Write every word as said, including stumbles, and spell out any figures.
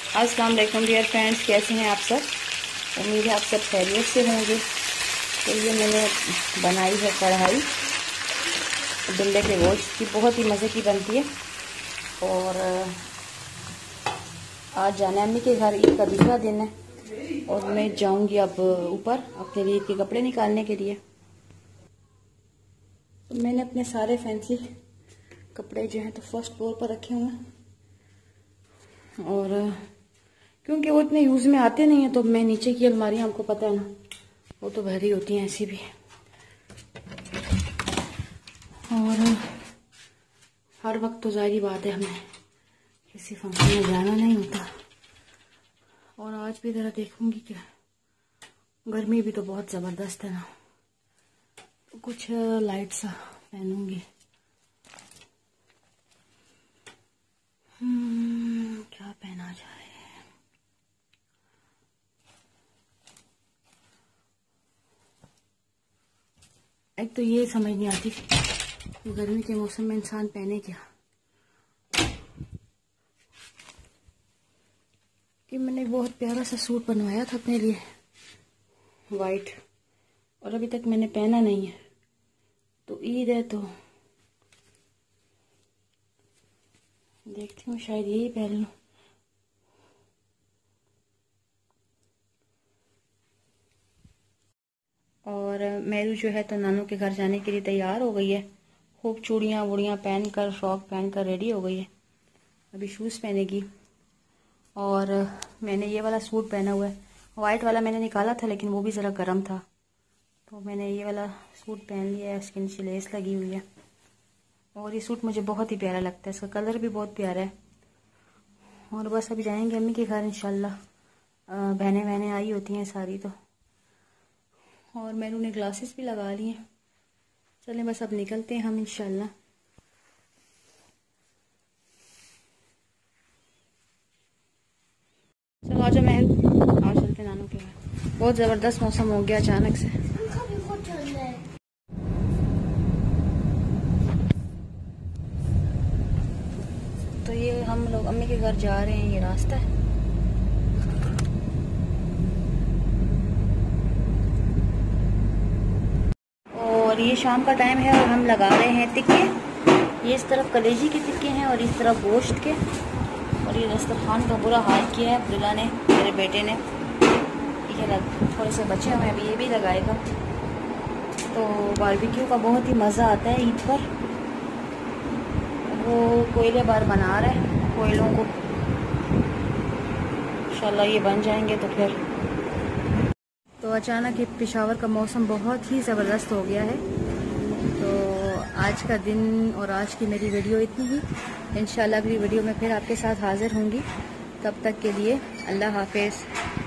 अस्सलाम वालेकुम dear friends, कैसे हैं आप सब। उम्मीद है आप सब खैरियत से होंगे। तो ये मैंने बनाई है कढ़ाई बिल्ले के गोश्त की, बहुत ही मज़े की बनती है। और आज जाना है अम्मी के घर, ईद का दूसरा दिन है और मैं जाऊंगी अब ऊपर अपने लिए ईद के कपड़े निकालने के लिए। तो मैंने अपने सारे फैंसी कपड़े जो हैं तो फर्स्ट फ्लोर पर रखे हुए हैं, और क्योंकि वो इतने यूज़ में आते नहीं हैं तो मैं नीचे की अलमारियाँ, आपको पता है ना, वो तो भरी होती हैं ऐसी भी। और हर वक्त तो जाहिर बात है हमें किसी फंक्शन में जाना नहीं होता। और आज भी ज़रा देखूंगी कि गर्मी भी तो बहुत ज़बरदस्त है ना, तो कुछ लाइट सा पहनूंगी। हम्म क्या पहना जाए। एक तो ये समझ नहीं आती गर्मी के मौसम में इंसान पहने क्या। कि मैंने बहुत प्यारा सा सूट बनवाया था अपने लिए वाइट, और अभी तक मैंने पहना नहीं है। तो ईद है तो देखती हूँ शायद यही पहन लूँ। और मेरू जो है तो नानू के घर जाने के लिए तैयार हो गई है। खूब चूड़ियाँ वूड़ियाँ पहन कर, फ्रॉक पहन कर रेडी हो गई है। अभी शूज़ पहनेगी। और मैंने ये वाला सूट पहना हुआ है, वाइट वाला मैंने निकाला था लेकिन वो भी ज़रा गर्म था, तो मैंने ये वाला सूट पहन लिया है। इसके नीचे लेस लगी हुई है और ये सूट मुझे बहुत ही प्यारा लगता है, इसका कलर भी बहुत प्यारा है। और बस अभी जाएंगे अम्मी के घर इंशाल्लाह। बहनें बहनें आई होती हैं सारी तो। और मैंने उन्हें ग्लासेस भी लगा लिए हैं। चलें बस अब निकलते हैं हम इंशाल्लाह। चलो आज मैं आज चलते नानू के घर। बहुत ज़बरदस्त मौसम हो गया अचानक से। तो ये हम लोग अम्मी के घर जा रहे हैं, ये रास्ता है। और ये शाम का टाइम है और हम लगा रहे हैं टिक्के। ये इस तरफ कलेजी के टिक्के हैं और इस तरफ गोश्त के। और ये दस्तरखान का बुरा हाल किया है अब्दुल्ला ने, मेरे बेटे ने। ये थोड़े से बचे हुए हैं, अभी ये भी लगाएगा। तो बारबेक्यू का बहुत ही मज़ा आता है ईद पर। वो कोयले बार बना रहे हैं कोयलों को, इंशाल्लाह ये बन जाएंगे तो फिर। तो अचानक ये पेशावर का मौसम बहुत ही ज़बरदस्त हो गया है। तो आज का दिन और आज की मेरी वीडियो इतनी ही। इंशाल्लाह अगली वीडियो में फिर आपके साथ हाज़िर होंगी। तब तक के लिए अल्लाह हाफिज़।